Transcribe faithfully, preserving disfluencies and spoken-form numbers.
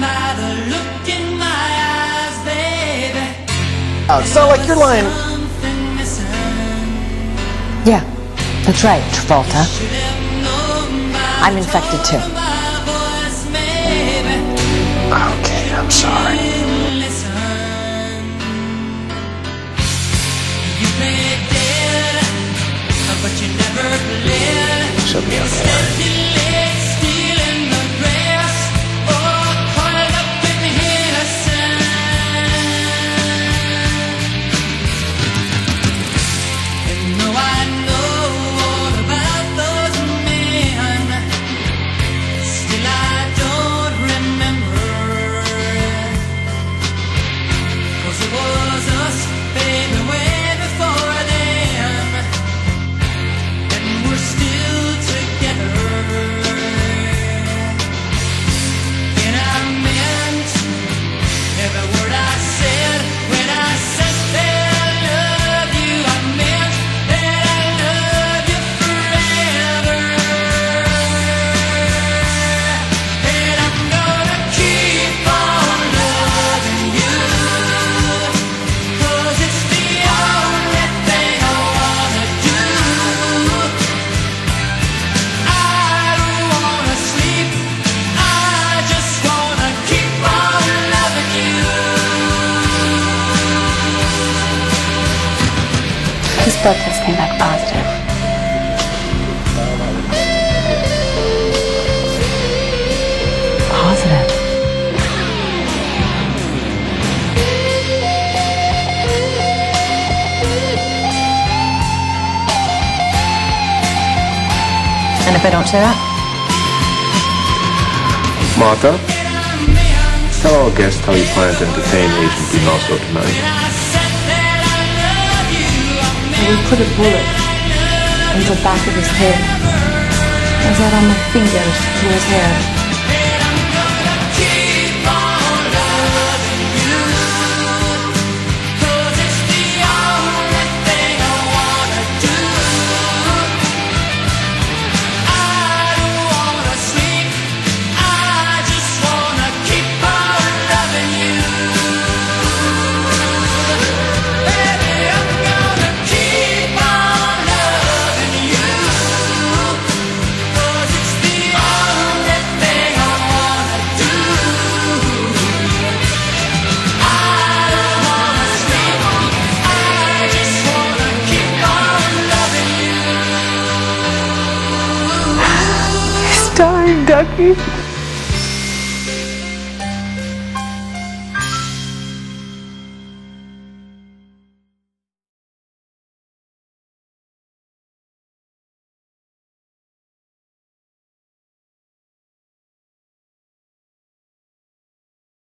by the look in my eyes, baby. Oh, it's not like you're lying. Yeah, that's right, Travolta. I'm infected too. Okay, I'm sorry. She'll be okay. His blood test came back positive. Positive. And if I don't say that? Martha, tell our guest how you plan to entertain Agent Dinosso tonight. I will put a bullet in the back of his head as I run my fingers through his hair. Starring Ducky.